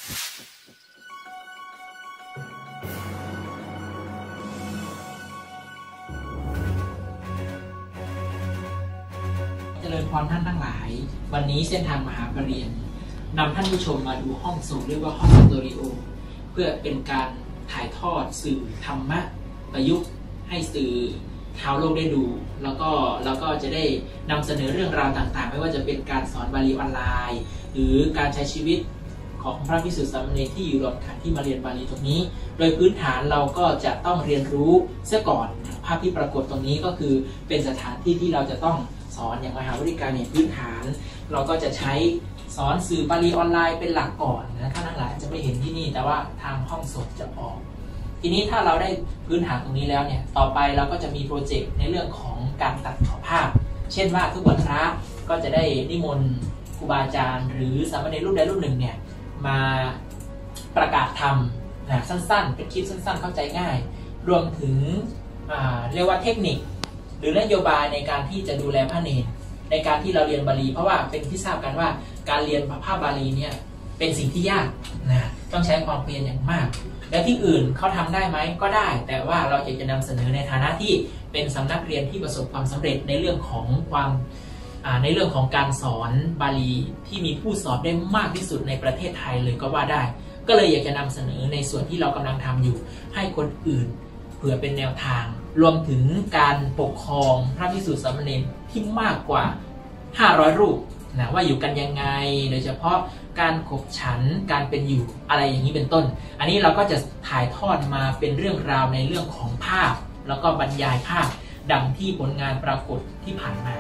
เจริญพรท่านทั้งหลายวันนี้เส้นทางมหาปรริญญานำท่านผู้ชมมาดูห้องส่งเรียกว่าห้องสตูดิโอเพื่อเป็นการถ่ายทอดสื่อธรรมะประยุกต์ให้สื่อชาวโลกได้ดูแล้วก็จะได้นำเสนอเรื่องราวต่างๆไม่ว่าจะเป็นการสอนบาลีออนไลน์หรือการใช้ชีวิตของพระภิกษุสามเณรที่อยู่รวมกันที่มาเรียนบาลีตรงนี้โดยพื้นฐานเราก็จะต้องเรียนรู้เสียก่อนภาพที่ปรากฏตรงนี้ก็คือเป็นสถานที่ที่เราจะต้องสอนอย่างมหาวิทยาลัยเนี่ยพื้นฐานเราก็จะใช้สอนสื่อบาลีออนไลน์เป็นหลักก่อนนะท่านทั้งหลายจะไม่เห็นที่นี่แต่ว่าทางห้องสดจะออกทีนี้ถ้าเราได้พื้นฐานตรงนี้แล้วเนี่ยต่อไปเราก็จะมีโปรเจกต์ในเรื่องของการตัดต่อภาพเช่นว่าทุกวันพระก็จะได้นิมนต์ครูบาอาจารย์หรือสามเณรรูปใดรูปหนึ่งเนี่ยมาประกาศธรรมนะสั้นๆเป็นคลิปสั้นๆเข้าใจง่ายรวมถึงเรียกว่าเทคนิคหรือนโยบายในการที่จะดูแลพระเนรในการที่เราเรียนบาลีเพราะว่าเป็นที่ทราบกันว่าการเรียนภาพบาลีเนี่ยเป็นสิ่งที่ยากนะต้องใช้ความเพียรอย่างมากและที่อื่นเขาทำได้ไหมก็ได้แต่ว่าเราจะนำเสนอในฐานะที่เป็นสำนักเรียนที่ประสบความสำเร็จในเรื่องของในเรื่องของการสอนบาลีที่มีผู้สอนได้มากที่สุดในประเทศไทยเลยก็ว่าได้ก็เลยอยากจะนำเสนอในส่วนที่เรากำลังทำอยู่ให้คนอื่นเผื่อเป็นแนวทางรวมถึงการปกครองพระภิกษุสามเณรที่มากกว่า500รูปนะว่าอยู่กันยังไงโดยเฉพาะการขบฉันการเป็นอยู่อะไรอย่างนี้เป็นต้นอันนี้เราก็จะถ่ายทอดมาเป็นเรื่องราวในเรื่องของภาพแล้วก็บรรยายภาพดังที่ผลงานปรากฏที่ผ่านมา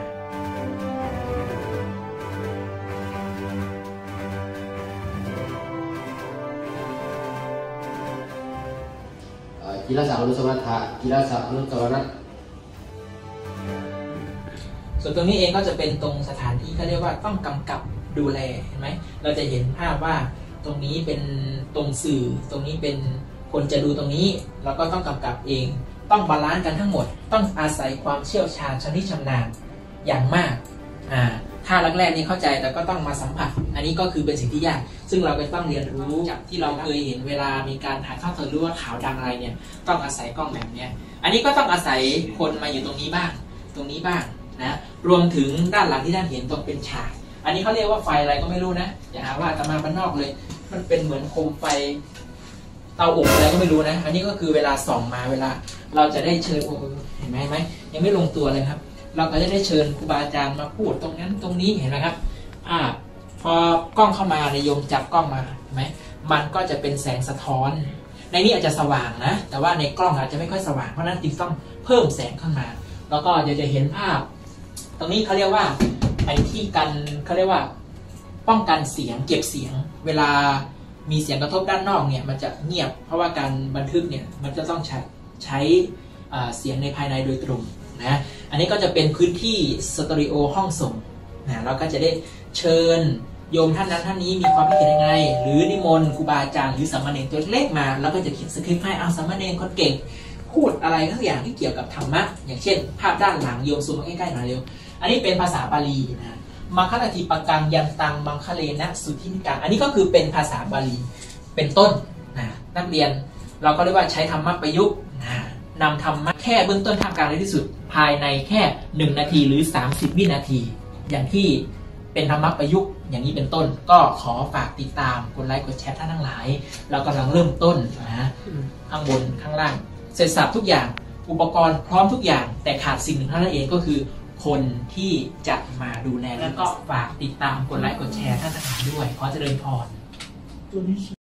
กีฬาสาอนุสวรรค์กีฬาสาอนุสวรรค์ส่วนตรงนี้เองก็จะเป็นตรงสถานที่เขาเรียกว่าต้องกำกับดูแลเห็นไหมเราจะเห็นภาพว่าตรงนี้เป็นตรงสื่อตรงนี้เป็นคนจะดูตรงนี้เราก็ต้องกำกับเองต้องบาลานซ์กันทั้งหมดต้องอาศัยความเชี่ยวชาญชำนิชำนาญอย่างมากถ้าแรกๆนี่เข้าใจแต่ก็ต้องมาสัมผัสอันนี้ก็คือเป็นสิ่งที่ยากซึ่งเราก็ต้องเรียนรู้จากที่เราเคยเห็นเวลามีการถ่ายทอดสดหรือว่าข่าวดังอะไรเนี่ยต้องอาศัยกล้องแบบนี้อันนี้ก็ต้องอาศัยคนมาอยู่ตรงนี้บ้างตรงนี้บ้างนะรวมถึงด้านหลังที่ท่านเห็นตรงเป็นฉากอันนี้เขาเรียกว่าไฟอะไรก็ไม่รู้นะอย่าหาว่าอาตมาบ้านนอกเลยมันเป็นเหมือนโคมไฟเตาอบอะไรก็ไม่รู้นะอันนี้ก็คือเวลาส่องมาเวลาเราจะได้เชิญเห็นไหมยังไม่ลงตัวเลยครับเราก็จะได้เชิญครูบาอาจารย์มาพูดตรงนั้นตรงนี้เห็นไหมครับพอกล้องเข้ามาในโยมจับกล้องมาเห็นไหมมันก็จะเป็นแสงสะท้อนในนี้อาจจะสว่างนะแต่ว่าในกล้องอาจจะไม่ค่อยสว่างเพราะนั้นจึงต้องเพิ่มแสงขึ้นมาแล้วก็จะเห็นภาพตรงนี้เขาเรียกว่าไอ้ที่กันเขาเรียกว่าป้องกันเสียงเก็บเสียงเวลามีเสียงกระทบด้านนอกเนี่ยมันจะเงียบเพราะว่าการบันทึกเนี่ยมันจะต้องใช้เสียงในภายในโดยตรงนะอันนี้ก็จะเป็นพื้นที่สตูดิโอห้องส่งนะเราก็จะได้เชิญโยมท่านนั้นท่านนี้มีความคิดเห็นยังไงหรือนิมนต์ครูบาอาจารย์หรือสามเณรตัวเล็กมาแล้วก็จะเขียนสคริปต์ให้เอาสามเณรคนเก่งพูดอะไรทุกอย่างที่เกี่ยวกับธรรมะอย่างเช่นภาพด้านหลังโยมซูมมาใกล้ๆหน่อยเร็วอันนี้เป็นภาษาบาลีนะมังคลติปกังยันตังมังคเลนะสุทินิกังอันนี้ก็คือเป็นภาษาบาลีเป็นต้นนะนักเรียนเราก็เรียกว่าใช้ธรรมะประยุกต์นำธรรมะแค่เบื้องต้นท่ามกลางในที่สุดภายในแค่1 นาทีหรือ30 วินาทีอย่างที่เป็นธรรมะประยุกต์อย่างนี้เป็นต้นก็ขอฝากติดตามกดไลค์กดแชร์ท่านทั้งหลายเรากำลังเริ่มต้นนะข้างบนข้างล่างเสร็จสับทุกอย่างอุปกรณ์พร้อมทุกอย่างแต่ขาดสิ่งหนึ่งเท่านั้นเองก็คือคนที่จะมาดูแลแล้วก็ฝากติดตามกดไลค์กดแชร์ท่านทั้งหลายด้วยขอเจริญพร